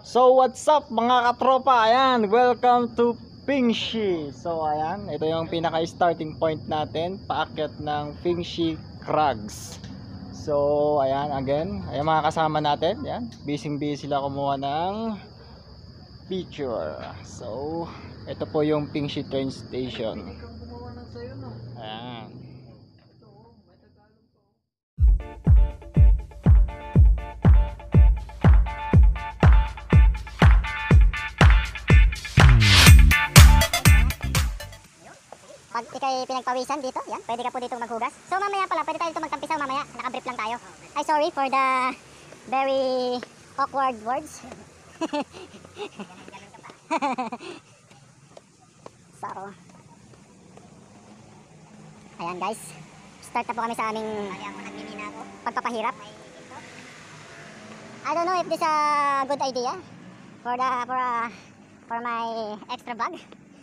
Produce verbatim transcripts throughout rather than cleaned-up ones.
So what's up mga katropa, ayan, welcome to Pingxi. So ayan, ito yung pinaka starting point natin, paakyat ng Pingxi Crags. So ayan, again, ayan mga kasama natin, ayan, busy busy sila kumuha ng picture. So ito po yung Pingxi train station. Ayan. Pag ikay pinagpawisan dito, yan, pwede ka po dito maghugas. So mamaya pala, pwede tayo dito magtampisaw mamaya. Nakabrief lang tayo. Ay, sorry for the very awkward words. So, ayan guys. Start na po kami sa aming pagpapahirap. I don't know if this is a good idea for the for uh, for my extra bag.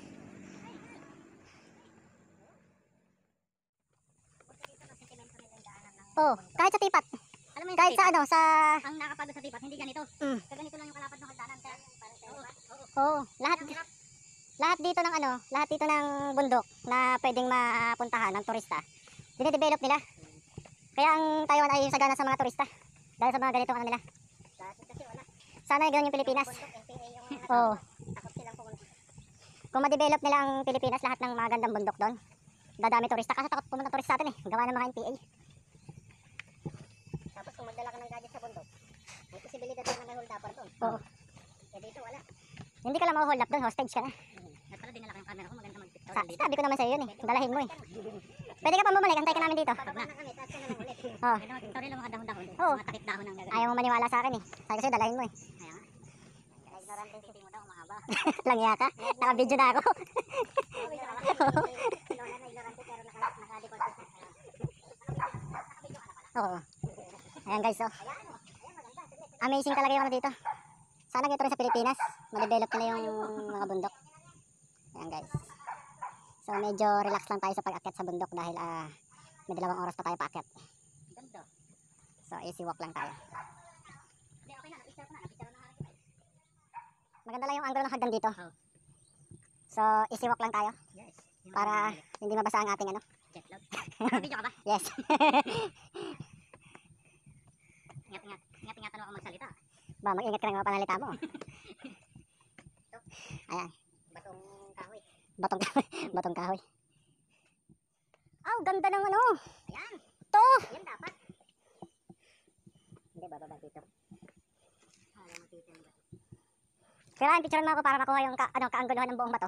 Oh, kahit sa tipat. Alam mo yung Kahit sa ano, sa... ang nakapagod sa tipat, hindi ganito. Mm. So ganito lang yung kalapad ng hagdanan. Kaya, oo, oo. Oh, lahat lahat dito ng ano, lahat dito ng bundok na pwedeng mapuntahan ng turista. Dine-develop nila. Kaya ang Taiwan ay sagana sa mga turista. Dahil sa mga ganitong ano nila. Kasi wala. Sana ganoon yung Pilipinas. Oh. Takot silang pumunta. Kung ma-develop nila ang Pilipinas, lahat ng magandang bundok doon. Dadami turista kasi takot pumunta turista natin eh. Gawa ng mga N P A. Tapos kung magdala ka ng gadget sa bundok, may posibilidad na may hold upper doon. Oo. Eh dito wala. Hindi ka lang ma-hold up doon, hostage ka na. At pala dinala ko yung camera ko, maganda Sa, mag-pictorial dito. sabi ko naman sa iyo yun eh. Dalahin mo eh. Pwede ka pa bumalik, antay ka namin dito. Bababa na kami, tapos ka na lang ulit. Oh. Maganda mag-pictorial ng mga dahon-dahon. Oo. Mga takip dahon ng gagawin. Ayaw mo maniwala sa akin eh. Sabi ko sa'yo, dalahin mo eh. Kaya nga. Kaya ignorant yung city mo daw, mahaba. Langya ka. Naka-video na ako. Lola na ignorante pero naka- naka-record ko. Oo. Ayan guys, oh. Amazing talaga yung ano dito. Sana ganito rin sa Pilipinas. Ma-develop nila yung mga bundok. Ayan guys. So medyo relax lang tayo sa pag-akyat sa bundok dahil ah may dalawang oras pa tayo paakyat. Ganda. So easy walk lang tayo. Hindi, okay na. Napicture ko na. Napicture na harap. Maganda lang yung angulo ng hagdan dito. Oh. So easy walk lang tayo Yes. Yung para mga hindi mabasa ang ating ano. jet lag. Naka-video ka ba? Yes. Ingat-ingat. Ingat-ingatan mo ako magsalita. Ba, mag-ingat ka ng mga panalita mo. Ayan. Batong kahoy. Batong kahoy. Batong kahoy. Aw, ganda ng ano. Ayan. To. Yan dapat. Hindi, bababa dito. Alam mo dito yung bato. Kailangan picturean mo ako para makuha yung ka, ano, kaangguluhan ng buong bato.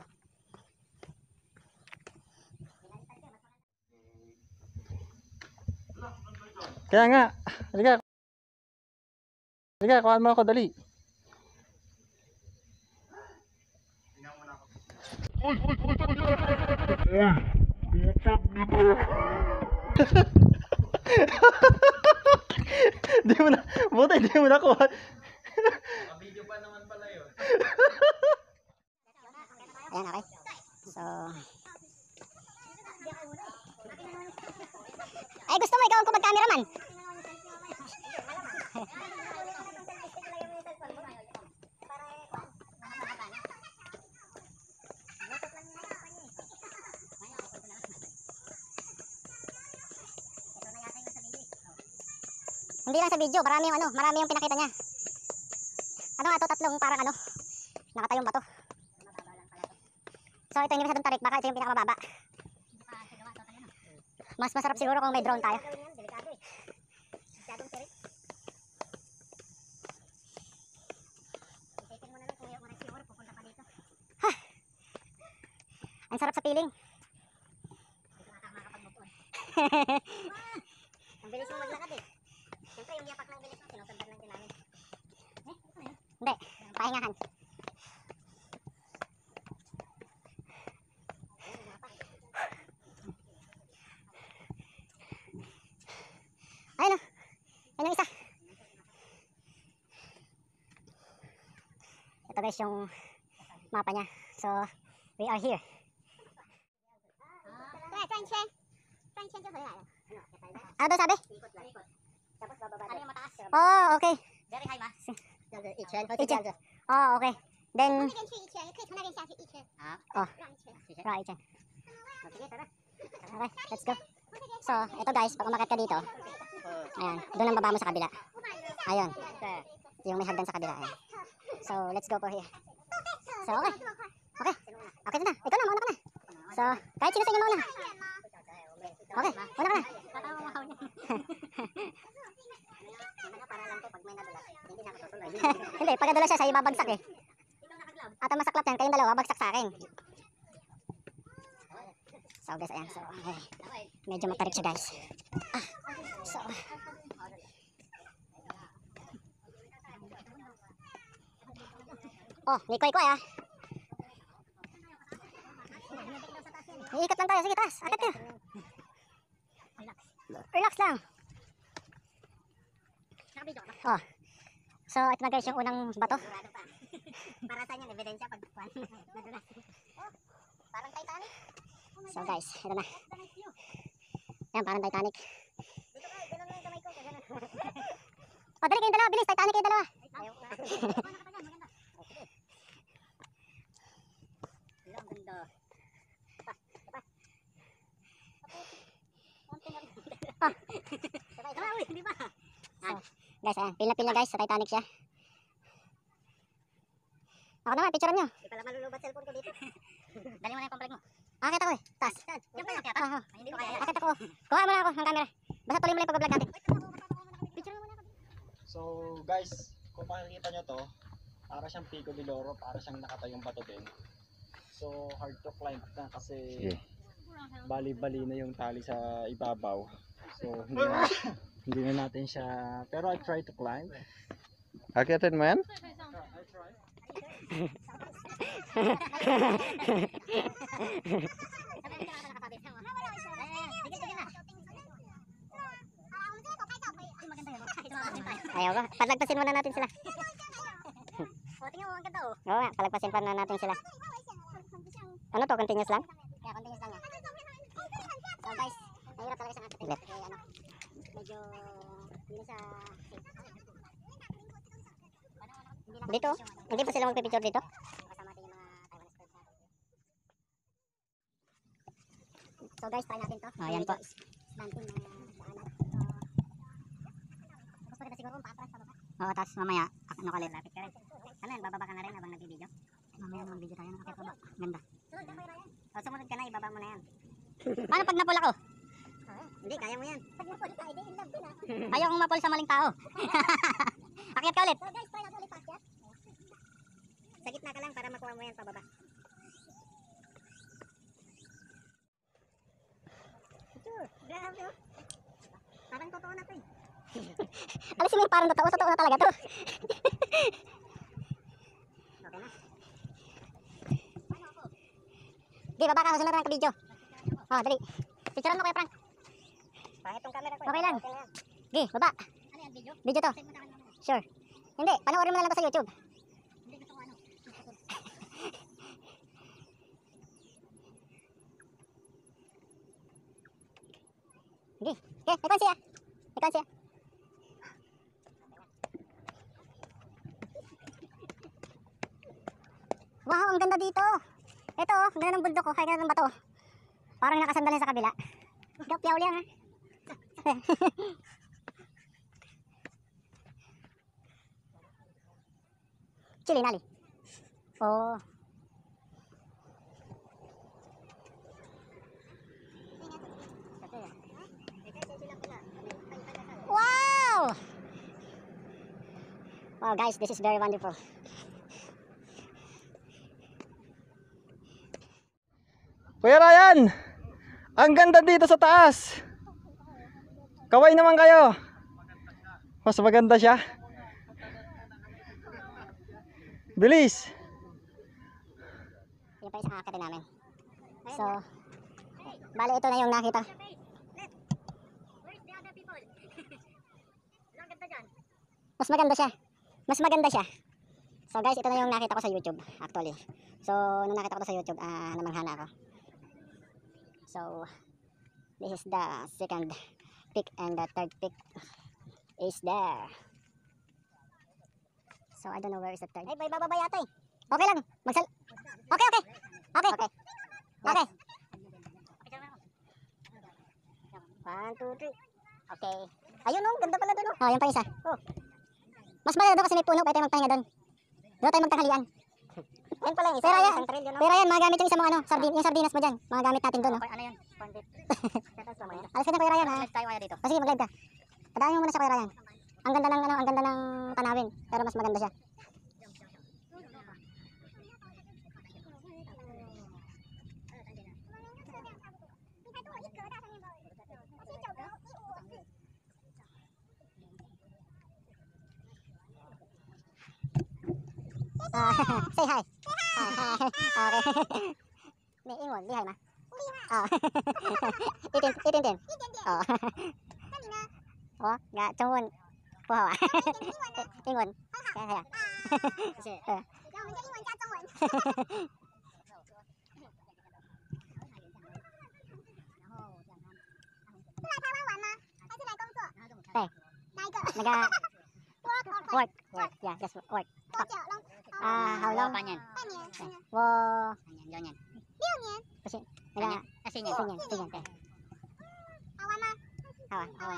Kaya nga, halika. Halika, kuhaan mo ako, dali. Di mo na, buti di mo na kuha. Ayan, okay. So, ay gusto mo ikaw ang kumag-cameraman. Hindi lang sa video, marami yung ano, marami yung pinakita niya. Ano nga to, tatlong parang ano, nakatayong bato. So ito hindi masyadong tarik, baka ito yung pinakamababa. Mas masarap siguro kung may drone tayo. Delikado eh. Masyadong tirik. Isipin mo na lang kung yung mga siguro pupunta pa dito. Ang sarap sa piling. Dito nga tama kapag-move on. Ang bilis mo maglakad eh. Siyempre yung yapak ng bilis mo, sinusundan lang din namin. Eh, ano yun? Hindi, pahingahan. Ayun o. Ayun yung isa. Ito guys yung mapa niya. So, we are here. Ano daw sabi? Ikot lang. Ikot. Tapos bababa. Ano yung mataas? Oh, okay. Very high ba? 这样子一圈，会一圈这样子。 Oh, okay. 我 Then, 那边去一圈，也可以从那边下去一圈。 啊哦，绕一圈。 right, dyan. O, sige, tara. Okay, let's go. So, ito guys, pag umakyat ka dito, ayan, doon ang baba mo sa kabila. Ayun, yung may hagdan sa kabila. Ayan. So, let's go for here. So, okay. Okay, okay na. Ikaw na, mauna ka na. So, kahit sino sa inyo mauna. Okay, mauna ka na. Para lang po pag may nadulas, hindi na ako tutuloy. Hindi, pag nadala siya, siya ibabagsak eh. At ang masaklap yan, kayong dalawa, bagsak sa akin. So guys, ayan. So, ay, medyo matarik siya guys. Ah, so. Oh, nikoy-koy ah. Iikot lang tayo. Sige, taas. Akit kayo. Relax lang. Oh. So, ito na guys yung unang bato. Para sa inyo, ebidensya pag nadulas. Parang Titanic. So guys, ito na. Yan, parang Titanic. Dito ka, ganun mo yung kamay ko. Ganun. O, dali kayong dalawa. Bilis, Titanic kayong dalawa. Ayaw ko. Maganda. Hello, ang ganda. Ah. Sabay, uy, di ba? So, guys, ayan. Pil na pil na guys. Sa Titanic siya. Ako naman, picturean nyo. Di pala malulubat cellphone ko dito. Dali mo na yung pampalag mo. Akit ako eh. Taas. Yan pa yung kaya. Ah, ah. Hindi ko kaya. Akit ako. Kuha mo na ako ng camera. Basta tuloy mo lang yung pag-vlog natin. Picture mo muna ako. So guys, kung makikita nyo to, para siyang Pico de Loro, para siyang nakatayong bato din. So hard to climb na kasi bali-bali na yung tali sa ibabaw. So hindi na, hindi na natin siya, pero I try to climb. Akitin mo yan? Ayaw ba? Palagpasin muna natin sila. O, tingnan mo, ang ganda oh. Oo nga, palagpasin pa na natin sila. Ano to? Continuous lang? Kaya continuous lang yan. So guys, mahirap talaga siyang akitin. Left. Kasi ano, medyo hindi na siya safe. Hindi lang Dito? yung ano, Hindi pa sila magpipicture dito? kasama natin yung mga Taiwanese birds natin. So guys, try natin to. Oh, yan po. Slanting na daanan. Tapos maganda siguro kung paatras pa baba. Oo, tapos mamaya, ano ka ulit? Lapit ka rin. Ano yan, bababa ka na rin habang nag-video? Mamaya mag-video tayo ng akit baba. Ganda. Sunod ka pa Ryan. O, sumunod ka na, ibaba mo na yan. Paano pag napul ako? Hindi, kaya mo yan. Pag napul ka, hindi in love din ah. Ayaw kong mapul sa maling tao. Akyat ka ulit. So guys, try natin ulit paakyat. Sa gitna ka lang para makuha mo yan pababa. Sure, grabe oh. Parang totoo na to eh. Alisin mo yung parang totoo. Totoo na talaga to. Okay na. Di, baba ka. Sunod na ng video. Oh, dali. Picturean mo Kuya Frank. Pangit tong camera ko. Okay lang. Okay na yan. Di, baba. Ano yan, video? Video to. Save mo sa akin mamaya. Sure. Hindi, panoorin mo na lang to sa YouTube. Hindi gusto ko ano. Di. Okay, ikaw siya. Ikaw siya. Wow, ang ganda dito. Ito, oh, ang ganda ng bundok ko. Kaya ganda ng bato. Parang nakasandal sa kabila. Gapyaw lang ha. Chili nali. Oh. Wow! Wow guys, this is very wonderful. Kuya Ryan, ang ganda dito sa taas. Kaway naman kayo. Mas maganda siya. Bilis. Yan pa yung sa akit namin. So, bali ito na yung nakita. Where's the other people? Ang ganda dyan. Mas maganda siya. Mas maganda siya. So guys, ito na yung nakita ko sa YouTube actually. So, nung nakita ko to sa YouTube, ah, namangha na ako. So, this is the second peak and the third peak is there. So I don't know where is the third. Ay, bay, bababa yata eh. Okay lang. Magsal... Okay, okay. Okay. Okay. Okay. One, two, three. Okay. Ayun oh, ganda pala doon oh. Oh, yan pa isa. Oh. Mas maganda doon kasi may puno, pwede tayo magpahinga doon. Doon tayo magtanghalian. Ayun pala yung isa, Pero yan, isang trail yun oh. pero yan, magamit yung isa mong ano, sardin, yung sardinas mo dyan. Magagamit natin doon, no? Ano yun? Corn beef. Tatas lang yan. Alas ka na, Kuya Ryan, ha? Live tayo kaya dito. O sige, mag-live ka. Padaan mo muna sa Kuya Ryan. Ang ganda ng, ano, ang ganda ng tanawin. Pero mas maganda siya. Ah, say hi. Hi. Okay. May ingon, di hi ma. Oh. Itin, itin din. Oh. Oh, ga chongon. Puhawa. Ingon. Kaya kaya. Kasi, Eh. Teh. Naga work. Work. Yeah, just work. Ah, how long? Panyan. Wo. Panyan, ganyan. Kasi naga Asin yan. sinyan, sinyan teh. Hawa, hawa.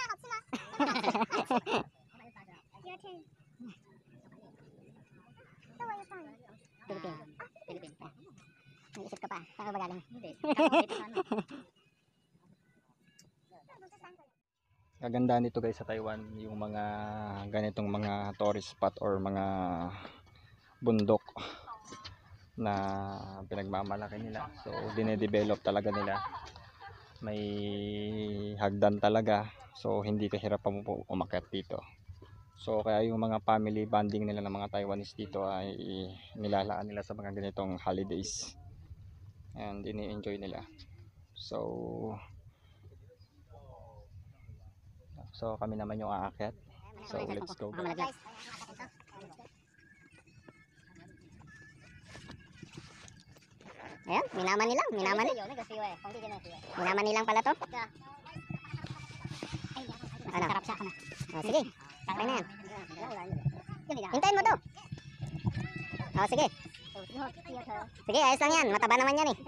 Philippine. Philippine. Nag-isip ka pa. Saan ka ba galing? Hindi. Tama, dito sa ano. Kagandahan nito guys sa Taiwan, yung mga ganitong mga tourist spot or mga bundok na pinagmamalaki nila. So dine-develop talaga nila. May hagdan talaga. So hindi kahirapan mo umakyat dito. So kaya yung mga family bonding nila ng mga Taiwanese dito ay nilalaan nila sa mga ganitong holidays. And ini-enjoy nila. So So kami naman yung aakyat. So let's go. Baka malaglag. Ayan, minaman nilang, minaman nila. Minaman nilang pala to. Ano? Sarap siya. Ano? Oh, sige, try na yan. Hintayin mo to. Oh, sige. Sige, ayos lang yan. Mataba naman yan eh.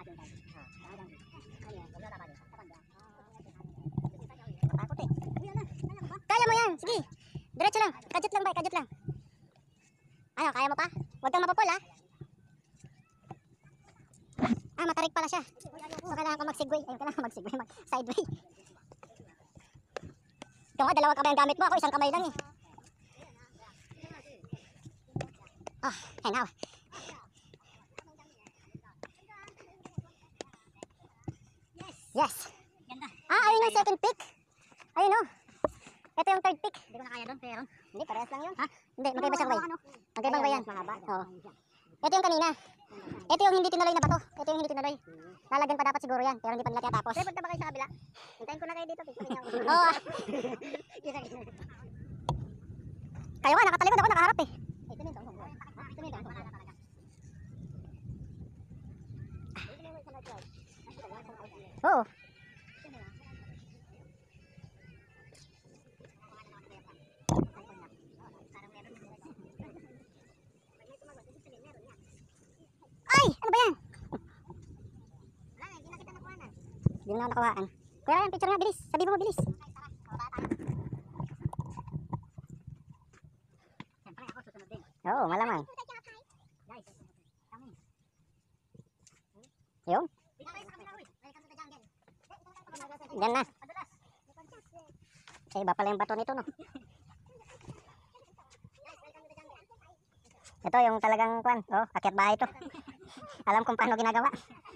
Kaya mo yan, sige. Diretso lang, kajut lang ba, kajut lang. Ano, kaya mo pa? Huwag kang mapapol ha. Ah, matarik pala siya. So, kailangan ko mag-segway. Ayun, kailangan ko mag-segway, mag-sideway. Ito nga, dalawang kamay ang gamit mo. Ako, isang kamay lang eh. Oh, and now. Yes. Ah, ayun yung second pick. Ayun oh. Ito yung third pick. Hindi ko na kaya doon, pero. Hindi, parehas lang yun. Ha? Hindi, magkaiba siyang way. Magkaibang way yan. Oo. Ito yung kanina. Ito yung hindi tinuloy na bato. Ito yung hindi tinuloy. Lalagyan pa dapat siguro yan, pero hindi pa nila tinatapos. Pero punta ba kayo sa kabila? Hintayin ko na kayo dito. Tignan niyo ako. Oo. ah. Kayo nga, nakatalikod ako, nakaharap eh. Ito na ito. Ito na ito. Oo. Ay! Ano ba yan? Hindi na ako nakuhaan. Kuya Ryan, picture nga, bilis. Sabi mo mabilis. Siyempre ako susunod din. Oo, malamang. Yung? Yan na. Eh, iba pala yung bato nito, no? Ito yung talagang kwan. Oh, akyat bahay ito. Alam kung paano ginagawa.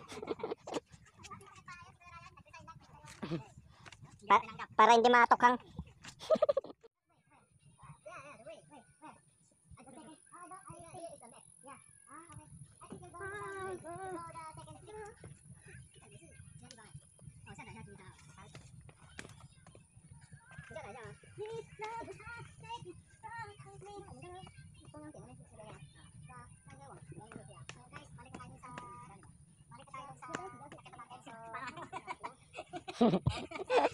Pa para hindi matokhang.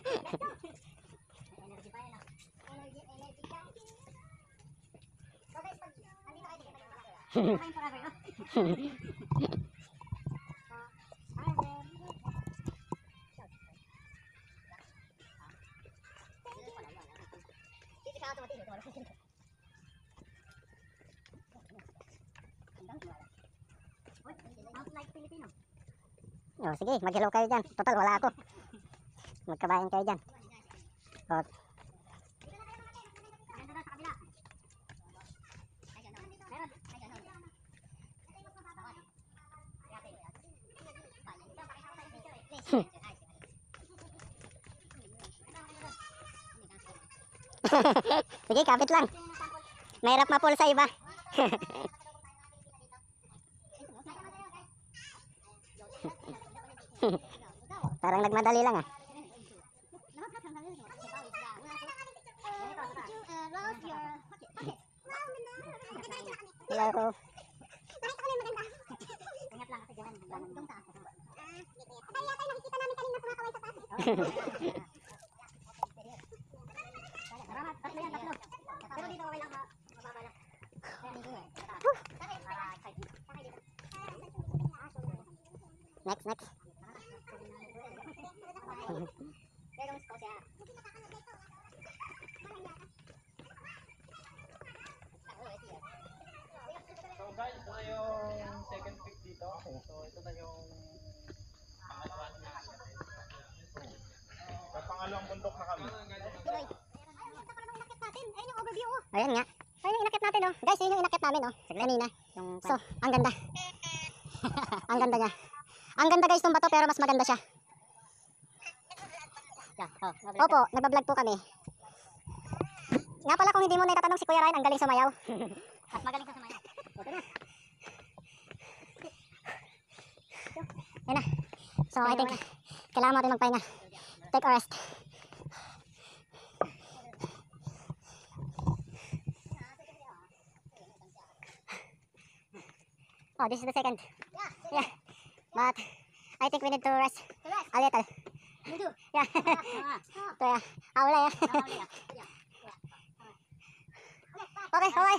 Energy pa yun ah. Energy, energy ka. So guys, Kumain forever, no? Sounds like Filipino. Oh, sige, mag-hello kayo dyan. Total, wala ako. Magkabayan kayo dyan. Oh, Ganda daw sa kabila. Ay, ganon. Meron. Ay, ganon. sige, kapit lang. Mahirap mapul sa iba. Parang nagmadali lang ah. Hello. Ingat lang kasi ganun. Doon taas. Ay, yata nakikita namin kanina kumakaway sa taas. Salamat. Tatlo yan, tatlo. Pero dito okay lang, mababa lang. Next, next. Pero gusto siya. So guys, ito na yung second pick dito. So ito na yung pangalawang na Sa pangalawang bundok na kami. Ayun yung overview, oh. Ayan nga. Ayun yung inakit natin, oh. Guys, yun yung inakit namin, oh. Kanina. So, ang ganda. ang ganda niya. Ang ganda guys ng bato, pero mas maganda siya. Opo, nagbablog po kami. Nga pala, kung hindi mo natatanong si Kuya Ryan, ang galing sumayaw. At magaling ka sumayaw. Yan na. So, I think, kailangan natin magpahinga. Take a rest. Oh, this is the second. Yeah. But, I think we need to rest a little. You do. Yeah. So, yeah. Awala ya. Okay, okay.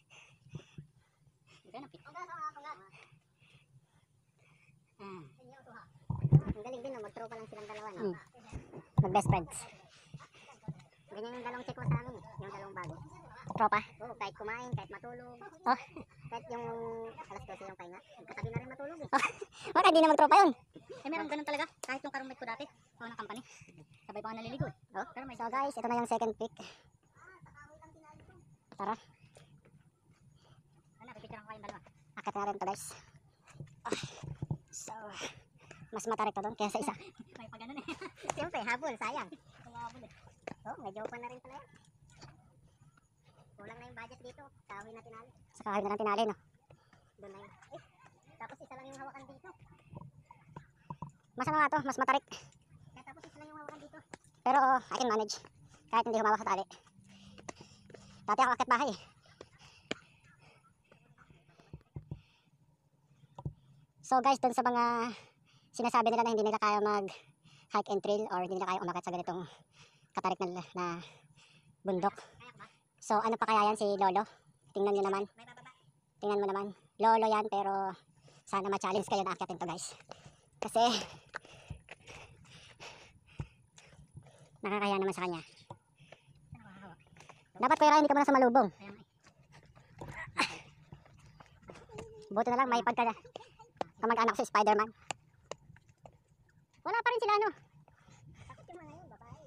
Ang galing din, no? Mag-throw pa lang silang dalawa, no? Hmm. Mag-best friends. Ganyan yung dalawang chick mo sa amin, eh. Yung dalawang bago. Tropa. Oo, kahit kumain, kahit matulog. Oh. Kahit yung alas twelve yung pahinga. Katabi na rin matulog, eh. Bakit di na magtropa yun? Eh, meron ganun talaga. Kahit yung karumit ko dati, ako ng company. Sabay pa ako naliligo, eh. Oh. Pero may So guys, ito na yung second pick. Tara, Ano, pipicture ko kayong dalawa. akit na rin to guys. Ah. So, mas matarik to doon kaya sa isa. May pa ganun, eh. Siyempre, habol, sayang. Habol, eh. Oh, may joke na rin pala yan. Kulang na yung budget dito. Kahoy na tinali. Sa kahoy na lang tinali, no? Doon na yun. Eh, tapos isa lang yung hawakan dito. Mas ano nga to, mas matarik. Kaya tapos isa lang yung hawakan dito. Pero oh, I can manage. Kahit hindi humawak sa tali. Dati ako akit bahay eh. So guys, dun sa mga sinasabi nila na hindi nila kaya mag hike and trail or hindi nila kaya umakyat sa ganitong katarik na, na bundok. Kaya ko ba? So ano pa kaya yan si Lolo? Tingnan nyo naman. May bababa. Tingnan mo naman. Lolo yan pero sana ma-challenge kayo na akyatin to guys. Kasi nakakaya naman sa kanya. Saan ako hahawak? Dapat Kuya Ryan, hindi ka muna sa malubong. Kaya nga, eh. Buti na lang may pagka kamag-anak ko si Spider-Man. Wala pa rin sila ano. Takot yung mga yun, babae.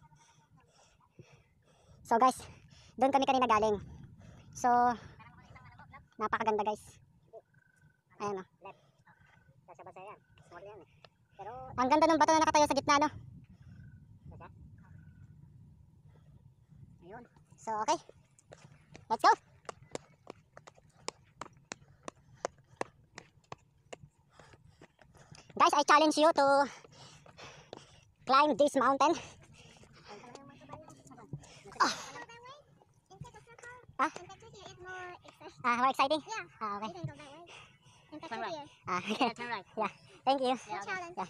So guys, doon kami kanina galing. So, napakaganda guys. Ayan o. Left. Basa-basa yan. Small yan, eh. Pero, Ang ganda ng bato na nakatayo sa gitna no. basa. Ayun. So okay. Let's go. Guys, I challenge you to climb this mountain. Ah. Ah. Ah, more exciting? Yeah. Ah, okay. You can go that way. In Turn right. here. Ah, Yeah, turn right. yeah. Thank you. Yeah, challenge. Yeah.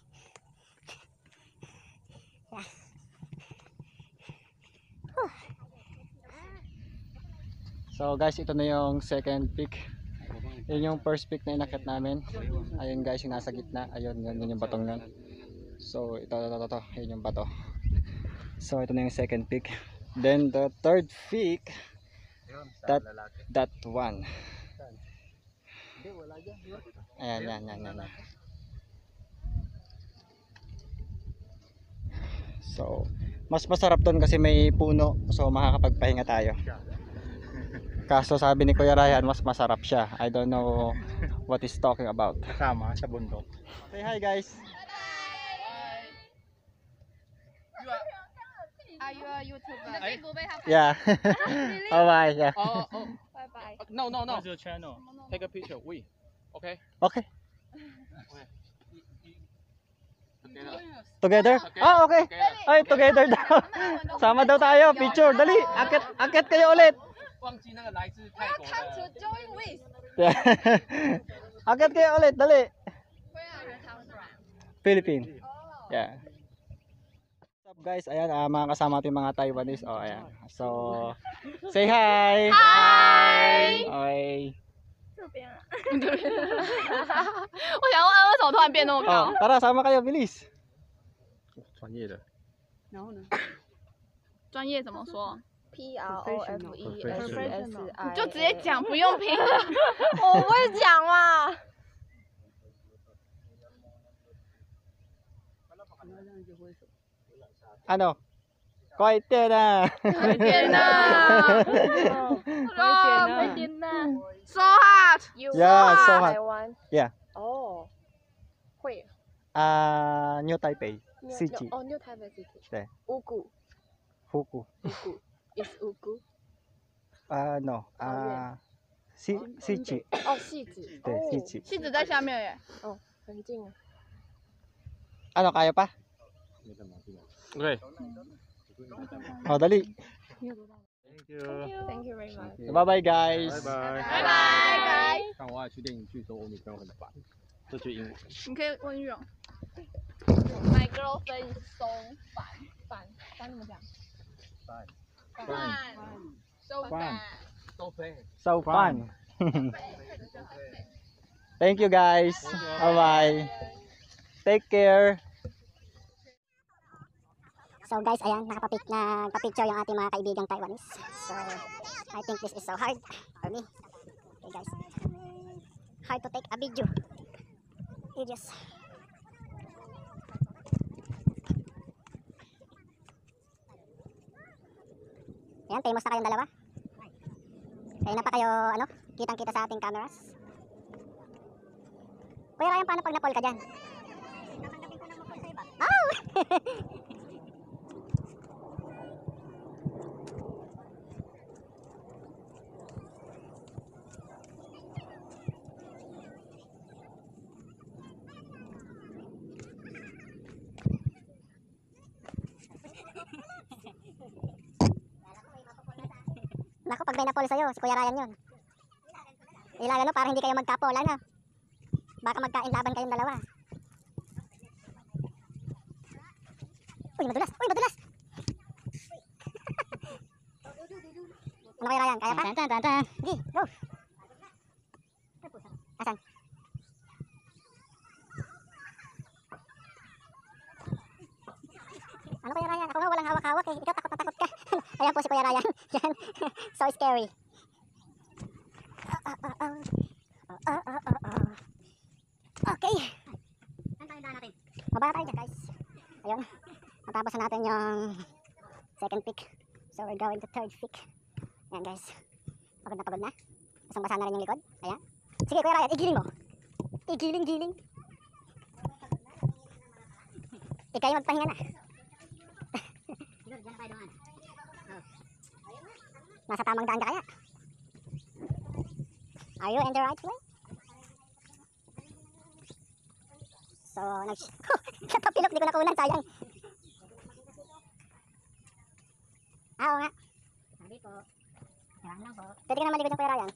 Yeah. Whew. So guys, ito na yung second peak. Yun yung first peak na inakit namin. Ayun guys, yung nasa gitna. Ayun, yun, yun yung batong yun. So ito, ito, ito, ito. Yun yung bato. So ito na yung second peak. Then the third peak, that, that one. Ayan, yan, yan, yan, yan. So, mas masarap doon kasi may puno. So, makakapagpahinga tayo. Kaso sabi ni Kuya Ryan, mas masarap siya. I don't know what he's talking about. Kasama sa bundok. Say hi guys. Are you a YouTuber? Yeah. Bye bye. Yeah. Oh, oh, Bye bye. no, no, no. What's your channel? Take a picture. We. Okay. Okay. Together? Ah, okay. Ay, together daw. Sama daw tayo. Picture. Dali. Akit, akit kayo ulit. 忘记那个来自泰国 Come to 的。 join with. Akit kayo ulit. Dali. Where are you come from? Philippines. Yeah. What's up guys? Ayan, ah, mga kasama natin mga Taiwanese. Oh, ayan. So, say hi. Hi. Okay. 我想问，为什么突然变那么 Oh, tara, sama kayo. Bilis. 专业的。 专业怎么说？ P R O F E S S I， 你就直接讲，不用拼。我不会讲嘛。 Ano? Kwaite na. 快点呐！哦，快点呐！So hot。 You Yeah, so hot. 台湾 Yeah. 哦，会 Ah, New Taipei. ，New City. New- 哦，New Taipei City， 对， 五谷 Fuku. 五谷 is 五谷 Ah, no. Ah, Si Sichi. 哦，戏子对， 哦， Sichi. 戏子在下面耶。 很近啊。 Ano, kaya pa? Okay. Oh, dali. Thank you. Thank you very much。 Bye-bye guys. Bye bye. 拜拜。 但我爱去电影剧说欧米刚很烦，这句英文。 你可以问玉荣。My girlfriend is so 烦烦烦怎么讲？烦烦 so 烦。 都飞。 So fun. Thank you guys. Bye-bye. Take care. So guys, ayan, nakapapic na pa-picture yung ating mga kaibigang Taiwanese. So, I think this is so hard for me. Okay guys. Hard to take a video. Videos. Ayan, famous na kayong dalawa. Kaya na pa kayo, ano, kitang-kita sa ating cameras. Kuya Ryan, paano pag na-fall ka dyan? Oh! Naku, pag may napol sa'yo, si Kuya Ryan yun. Ilan ano, para hindi kayo magkapol, ano? Baka magkain-laban kayong dalawa. Uy, madulas! Uy, madulas! Ano Kuya Ryan, kaya pa? Tan, tan, tan, tan. Sige, go! Asan? Ano Kuya Ryan? Ako nga walang hawak-hawak eh. Ikaw takot na takot ka. Ayan po si Kuya Ryan. Yan. So scary. Ah, ah, ah, ah, ah, ah, ah. Okay. Saan tayo daan natin? Mababa tayo dyan guys. Ayun. Matapos na natin yung second peak. So we're going to third peak. Ayan guys. Pagod na pagod na. Basang-basa na rin yung likod. Ayan. Sige Kuya Ryan, igiling mo. Igiling-giling. Ikaw yung magpahinga na. Nasa tamang daan ka kaya? Are you in the right way? So, nag... Katapilok, di ko nakunan, sayang. Ah, oo nga. Sabi po. Ewan lang po. Pwede ka na maligod ng Kuya Ryan.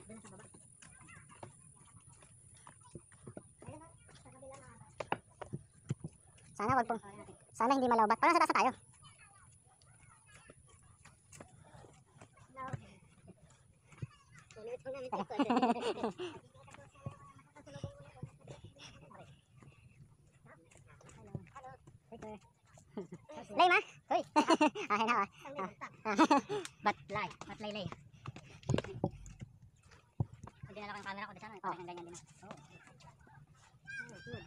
Sana wag pong... Sana hindi malawbat. Parang sa taas na tayo. Lay ma. Hoy. Ay na. But lay, but lay lay. Pag dinala ko yung camera ko dito, parang ganyan din. Oh. Oh, good.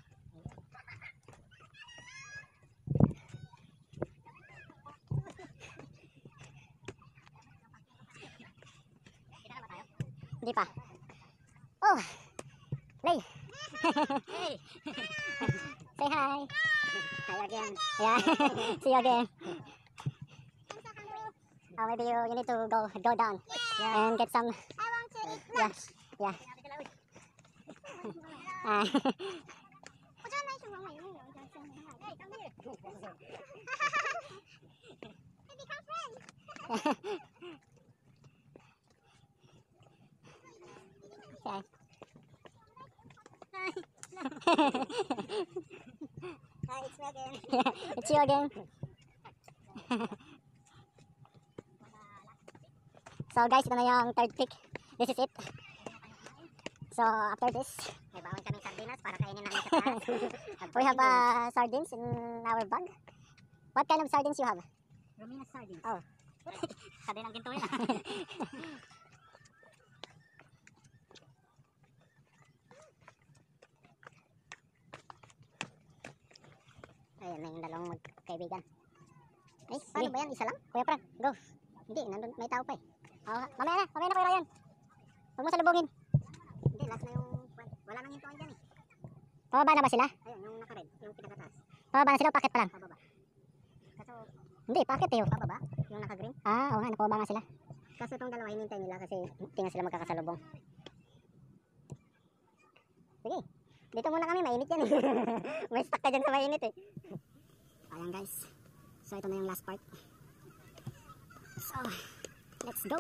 Hindi pa. Oh. Lay. Hey. Say hi. Hi again. Yeah. See you again. Oh, maybe you, you need to go go down yeah. and get some. I want to eat Yeah. Yeah. Ah. Hey, come here. We become friends. Okay. Hi, it's me again. It's you again. So guys, ito na yung third pick. This is it. So after this, May bawang kaming sardinas para kainin namin sa taas. we have uh, sardines in our bag. What kind of sardines you have? Romina's sardines. Oh. Sabi ng ginto yun ah. Ayan na yung dalawang magkaibigan. Ay, paano ba yan? Isa lang? Kuya Frank, go. Hindi, nandun, may tao pa eh. Oh, mamaya na, mamaya na Kuya Ryan. Huwag mo salubungin. Hindi, last na yung... Wala nang gintoan dyan eh. Pababa na ba sila? Ayun, yung naka-red, yung pinakataas. Pababa na sila o packet pa lang? Pababa. Kaso, Hindi, packet eh. oh. pababa, yung naka-green. Ah, oo nga, napababa nga sila. Kaso itong dalawa, hinintay nila kasi... Hindi nga sila magkakasalubong. Sige, dito muna kami, mainit yan eh. May stuck ka dyan sa mainit eh. Ayan guys, so ito na yung last part. So, let's go.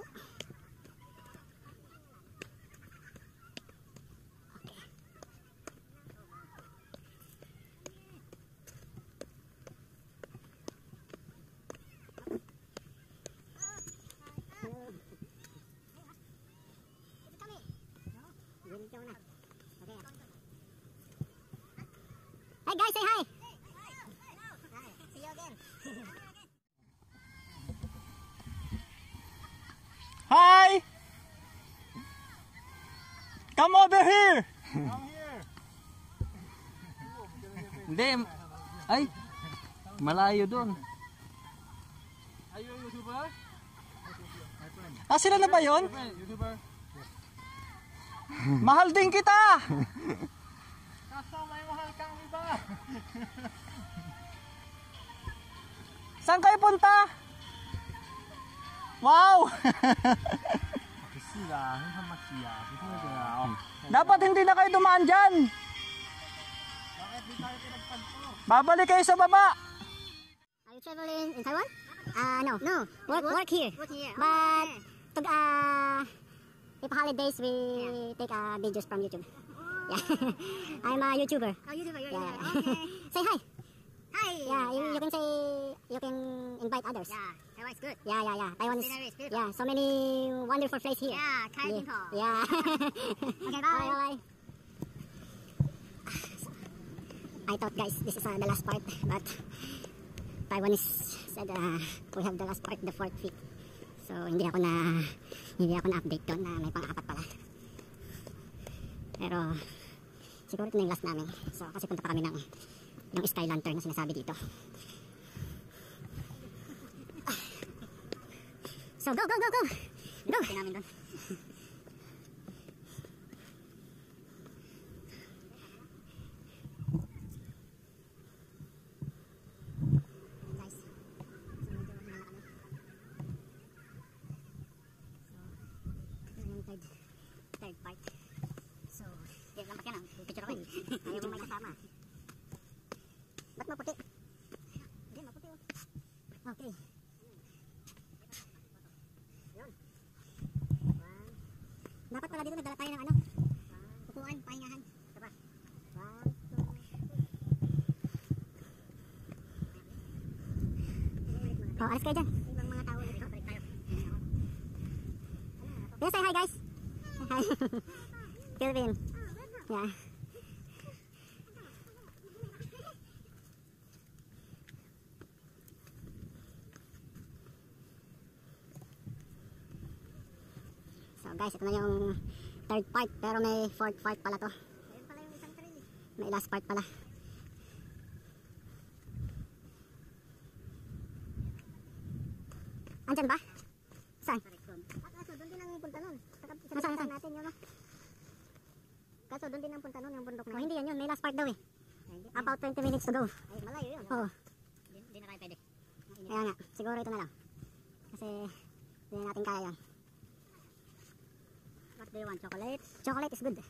Hi guys, say hi. See you again. Hi! Come over here! Hindi. Ay! Malayo doon. Are you a YouTuber? Ah, sila na ba yun? YouTuber? Mahal din kita! Kaso may mahal kang iba. Saan kayo punta? Wow! Sila, hindi masya. Hindi na Dapat hindi na kayo dumaan dyan. Bakit di tayo pinagpagpo? Babalik kayo sa baba. Are you traveling in Taiwan? Uh, no. No. Work, work here. Work here. But, to, uh, if holidays, we take uh, videos from YouTube. Yeah. I'm a YouTuber. Oh, YouTuber, you're Yeah. YouTuber. Okay. Say hi. Hi. Yeah, you, you can say, you can invite others. Yeah, Taiwan's good. Yeah, yeah, yeah. Taiwan is, Scenery is beautiful. yeah, so many wonderful places here. Yeah, Kai Yeah. Bingko. Yeah. Okay, bye. Bye, bye. I thought, guys, this is uh, the last part, but Taiwanese said uh, we have the last part, the fourth feet. So hindi ako na hindi ako na update doon na may pang-apat pala. Pero siguro ito na yung last namin. So kasi punta pa kami ng yung sky lantern na sinasabi dito. So go, go, go, go! Go! Ito namin doon. Guys, so medyo wala kami. So, ito yung third, third part. So, Yan lang pa yan. Picture ako eh. Ayaw mo may kasama. ba't maputi? Hindi, maputi oh. Okay. Dapat pala dito nagdala tayo ng ano? Upuan, pahingahan. Diba? One, two. Oh, alas kayo dyan. Ibang mga tao ulit. Balik tayo. Yes, say hi guys. Hi. Kelvin. Yeah. So guys, ito na yung third part, pero may fourth part pala to. Ayun pala yung isang trail eh. May last part pala. Andyan ba? Saan? Ah, kaso doon din ang punta nun. Saka Nasaan, nasaan? saan natin yun, no? Kaso doon din ang punta nun, yung bundok na Oh, yun. hindi yan yun. May last part daw eh. Ay, hindi. About twenty minutes to go. Ay, malayo yun. Oo. Hindi, hindi na kayo pwede. Kaya nga, siguro ito na lang. Kasi hindi na natin kaya yan. What do you want? Chocolate? Chocolate is good.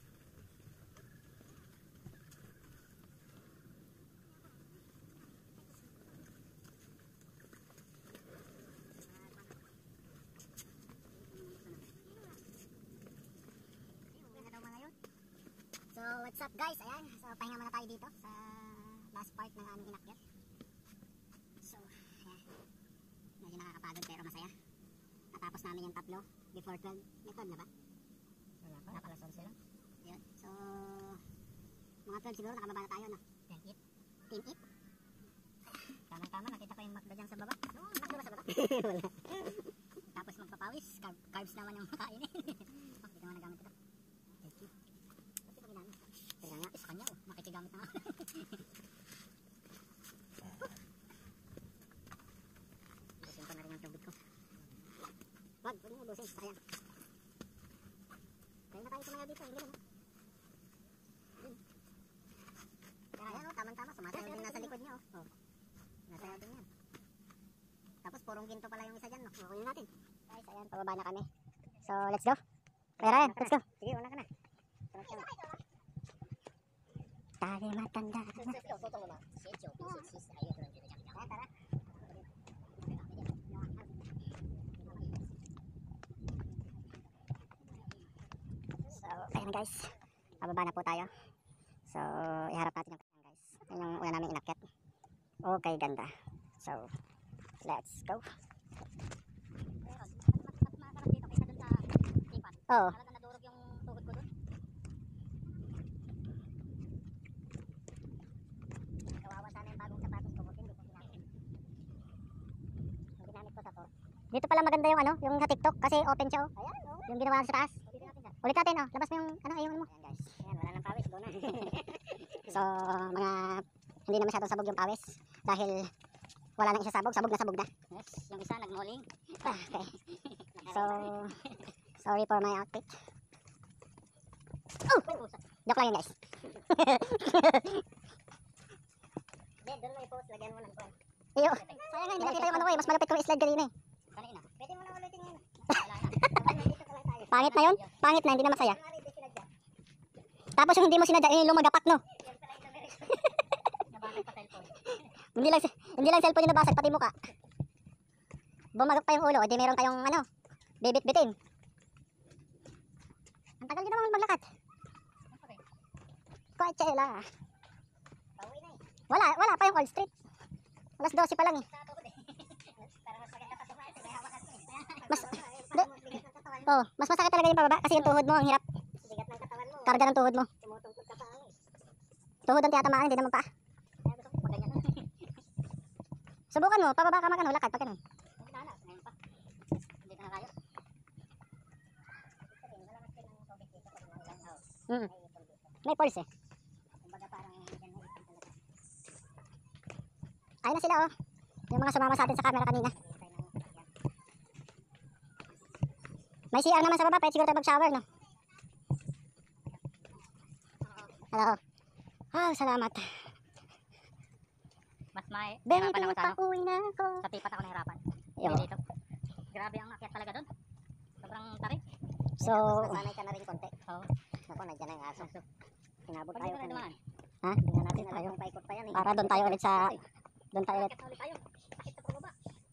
So, what's up guys? Ayan. So, pahinga muna tayo dito sa last part ng aming inakyat. So, ayan. Medyo nakakapagod pero masaya. Natapos namin yung tatlo before twelve. May twelve na ba? Wala pa. Nakalas onse lang. Yun. So, mga twelve siguro nakababa na tayo, no? Team eat. Team eat. Tama-tama, nakita ko yung makdo dyan sa baba. Oo, makdo ba sa baba? Wala. Tapos magpapawis. Carb, carbs naman yung makain eh. Oh, hindi naman nagamit ito. Thank you. Kasi pag ginamit. Kaya nga, sa kanya, oh, makikigamit na nga. Busin ko na rin ang tubig ko. Wag, huwag mo busin. Sayang. Kaya na tayo sumaya dito, hindi naman. Kaya yan, oh, tamang-tama. Sumasayaw din nasa likod niya, oh. Oh. Nasayaw din yan. Tapos purong ginto pala yung isa dyan, no? Okay na natin. Guys, ayan, pababa na kami. So, let's go. Kaya Ryan, let's go. Sige, una ka na. Sunod ka na. Tayo matanda na. Tara, tara. So, ayan guys. Pababa na po tayo. So, iharap natin yung kanyang guys. Yan yung una namin inakyat. Okay, ganda. So, let's go. Mas masarap dito kaysa dun sa tipat. Oo. Talaga nadurog yung tuhod ko dun. Kawawa sana yung bagong sapatos ko. Buti hindi ko ginamit. Yung ginamit ko sa to. Dito pala maganda yung ano, yung sa TikTok kasi open siya oh. Ayan, oh. Yung ginawa sa taas. Ulitin natin dyan. Ulit natin oh. Labas mo yung ano, ayun mo. Ayan guys. Ayan, wala nang pawis. Go na. So, mga hindi na masyadong sabog yung pawis dahil wala nang isa sabog, sabog na sabog na. Yes, yung isa nagmoling. Ah, okay. So, sorry for my outfit. Oh! Joke lang yun guys. Hindi, doon mo i-post. Lagyan mo ng kwan. Iyo. Sayang nga, hindi nakita yung ano ko eh. Mas malapit ko yung slide kanina eh. Kanina. Pwede mo na ulitin yun. Wala na. Sabay, nandito ka lang tayo. Pangit na yun? Pangit na, hindi na masaya. Kunwari, di sila dyan. Tapos yung hindi mo sinadya, yung lumagapak no. Yan pala yung numeric. Nabasag pa cellphone. Hindi lang, hindi lang cellphone yung nabasag, pati muka. Bumagak pa yung ulo, di meron kayong ano, bibit-bitin. Ang tagal din naman maglakad. Siyempre, Coachella. pauwi na eh. Wala, wala pa yung Old Street. Alas dose pa lang eh. Sa tuhod eh. Para mas maganda pa tumaas. May hawakan ko eh. Mas, Pag mo bigat ng katawan mo. oh, mas masakit talaga yung pababa kasi yung tuhod mo, ang hirap. Bigat ng katawan mo. Karga ng tuhod mo. Tumutungkod ka pa eh. Tuhod ang tiyatamaan, hindi naman pa. Kaya gusto ko maganyan na. Subukan mo, pababa ka mag ano, lakad pag ganun. Huwag na anak. Ngayon pa. Hindi ka na kaya. Sabihin, wala kasi ng tubig dito pag ulan. Oh, Mm. may ipon dito. May pulse eh. Kumbaga parang yan may ipon talaga. Ayun na sila oh. Yung mga sumama sa atin sa camera kanina. Hintay ng yan. May C R naman sa baba, pwede siguro tayo mag-shower no. Hello. Ah, salamat. Mas may Baby, hirapan ako sa ano. pauwi na ako. Sa tipat ako nahirapan. Yo. Hindi dito. Grabe ang akyat talaga doon. Sobrang tarik. So, Nasanay ka na rin konti. Oo. Naku, nandiyan na yung aso. Inabot Pag tayo. dito na Naman. ha? Tingnan natin tayo. Paikot pa yan eh. Para doon tayo ulit sa, doon tayo ulit. Akyat na ulit tayo. Sakit sa pababa.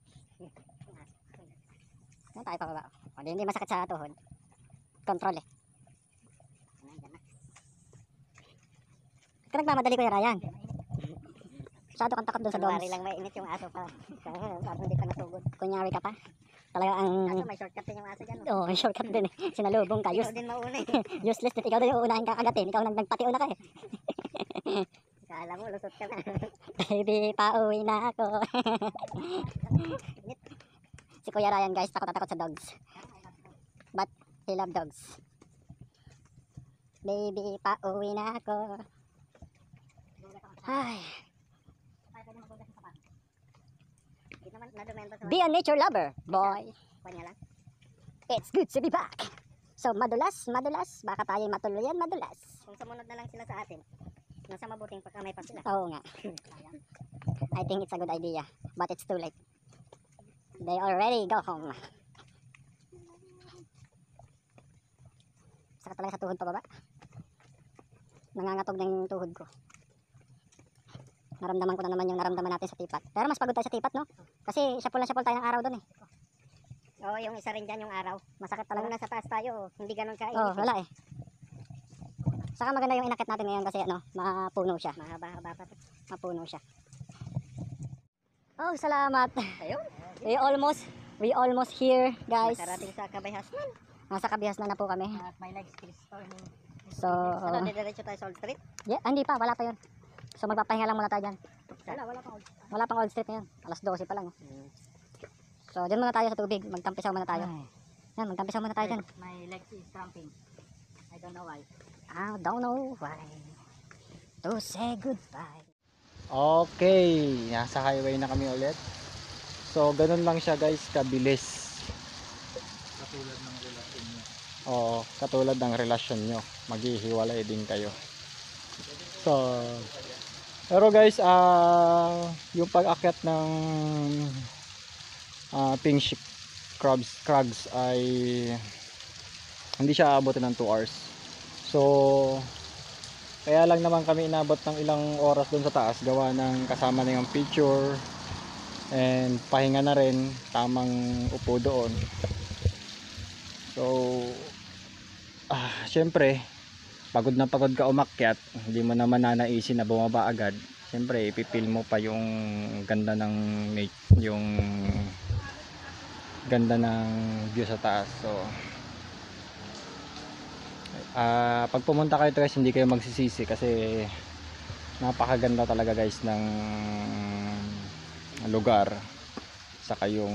Doon tayo pababa. O, di hindi masakit sa tuhod. Control eh. Nandiyan na. Ito nagmamadali ko yung Ryan. Masyado kang takot doon sa dogs. Kunwari lang mainit yung aso pa. Parang hindi pa natugod. Kunyari ka pa. Talaga ang... Kaso may shortcut din yung aso dyan. Oo, oh, shortcut din eh. Sinalubong ka. Ikaw Use, din mauna eh. useless din. Ikaw din yung uunahin kakagatin. Ikaw nang nagpatiuna ka eh. Kala mo, lusot ka na. Baby, pauwi na ako. Si Kuya Ryan guys, takot na takot sa dogs. But he love dogs. Baby, pauwi na ako. Ay, Hindi naman nadumento sa be a nature lover, boy. kanya lang. It's good to be back. So, madulas, madulas. Baka tayo matuluyan, madulas. Kung sumunod na lang sila sa atin, nasa mabuting pagkamay pa sila. Oo nga. I think it's a good idea. But it's too late. They already go home. Saka talaga sa tuhod pa baba. Nangangatog na yung tuhod ko. Naramdaman ko na naman yung naramdaman natin sa tipat. Pero mas pagod tayo sa tipat, no? Kasi syapol na syapol tayo ng araw doon eh. Oo, yung isa rin dyan yung araw. Masakit Kung talaga. nasa taas tayo, hindi ganun kainit. Oh, wala eh. Saka maganda yung inakit natin ngayon kasi ano, mapuno siya. Mahaba-haba pa. Mapuno siya. Oh, salamat. Ayun. We almost, we almost here, guys. Nakarating sa Kabayhasnan. Nasa Kabihas na na po kami. At my legs is turning. So, Ano, didiretso tayo sa Old Street? yeah, ah, hindi pa, wala pa yun. So magpapahinga lang muna tayo dyan. Wala, wala pa Old Street. Wala pang Old Street ngayon. alas dose pa lang. Oh. So, dyan muna tayo sa tubig. Magtampisaw muna tayo. Yan, magtampisaw muna tayo dyan. My legs is cramping. I don't know why. I don't know why to say goodbye. Okay, nasa highway na kami ulit. So, ganun lang siya guys, kabilis. Katulad ng relasyon niya. Oo, katulad ng relasyon nyo. Maghihiwalay din kayo. So, pero guys, ah yung pag-akyat ng uh, pink sheep crabs, crags ay hindi siya aabotin ng two hours. So, kaya lang naman kami inabot ng ilang oras doon sa taas gawa ng kasama na yung picture and pahinga na rin, tamang upo doon. So, ah, syempre pagod na pagod ka umakyat, hindi mo naman nanaisin na bumaba agad. Syempre ipipil mo pa yung ganda ng yung ganda ng view sa taas. So ah, pag pumunta kayo guys, hindi kayo magsisisi kasi napakaganda talaga guys ng lugar, saka yung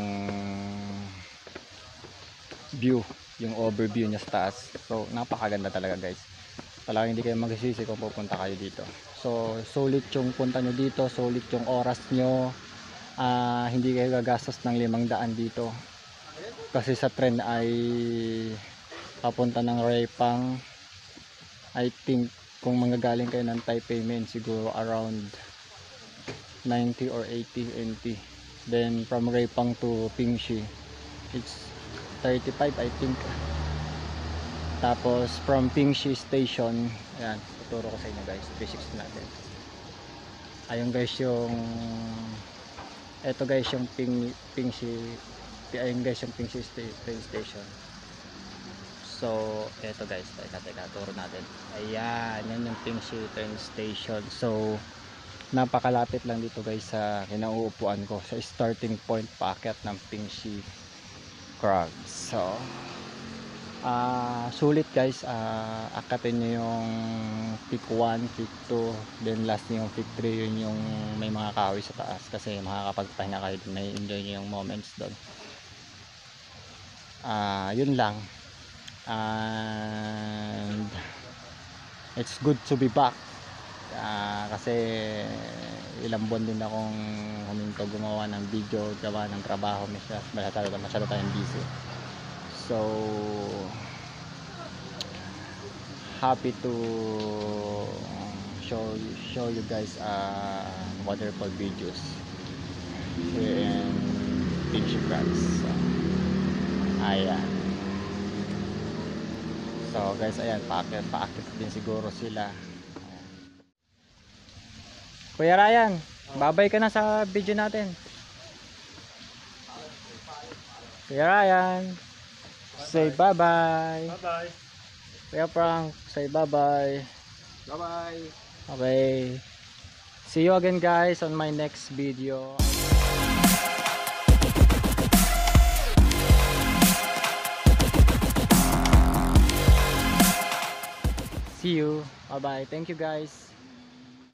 view, yung overview niya sa taas. So napakaganda talaga guys. Talagang hindi kayo magsisisi kung pupunta kayo dito. So sulit yung punta nyo dito, sulit yung oras nyo. Uh, hindi kayo gagastos ng limang daan dito kasi sa trend ay papunta ng Repang. I think kung manggagaling kayo ng Taipei Main, siguro around ninety or eighty N T. Then from Repang to Pingxi, it's thirty-five I think. Tapos from Pingxi station, ayan, tuturo ko sa inyo guys, three sixty natin. Ayun guys yung, eto guys yung Ping, Pingxi, ayun guys yung Pingxi train station. So, eto guys, teka teka, turo natin. Ayan, yan yung Pingxi train station. So, napakalapit lang dito guys sa kinauupuan ko, sa starting point paakyat ng Pingxi Crags. So, Uh, sulit guys, uh, akatin nyo yung peak one, peak two, then last nyo yung peak three, yun yung may mga kahoy sa taas kasi makakapagpahinga kayo, may enjoy nyo yung moments doon. Uh, yun lang, and it's good to be back uh, kasi ilang buwan din akong huminto gumawa ng video, gawa ng trabaho, masyado, masyado tayong busy. So happy to show show you guys uh, wonderful videos here in Pingxi Crags. So, ayan. So guys, ayan, paakit paakit din siguro sila. Ayan. Kuya Ryan, babay ka na sa video natin. Kuya Ryan, say bye bye. Bye bye. Kuya Frank, say bye bye. Bye bye. Okay. See you again guys on my next video. See you. Bye bye. Thank you guys.